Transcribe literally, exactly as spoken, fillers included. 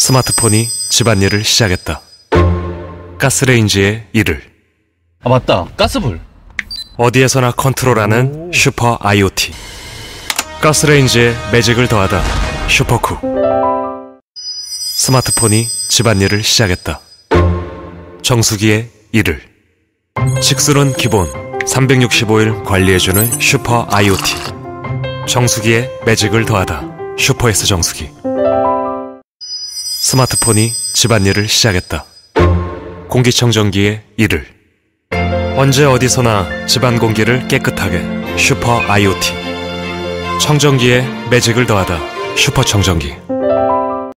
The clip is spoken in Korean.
스마트폰이 집안일을 시작했다. 가스레인지의 일을 아 맞다, 가스불. 어디에서나 컨트롤하는 슈퍼 아이오티. 가스레인지에 매직을 더하다 슈퍼쿡. 스마트폰이 집안일을 시작했다. 정수기의 일을 직수는 기본 삼백육십오 일 관리해주는 슈퍼 아이오티. 정수기에 매직을 더하다 슈퍼에스 정수기. 스마트폰이 집안일을 시작했다. 공기청정기의 일을 언제 어디서나 집안 공기를 깨끗하게 슈퍼 아이오티. 청정기에 매직을 더하다 슈퍼 청정기.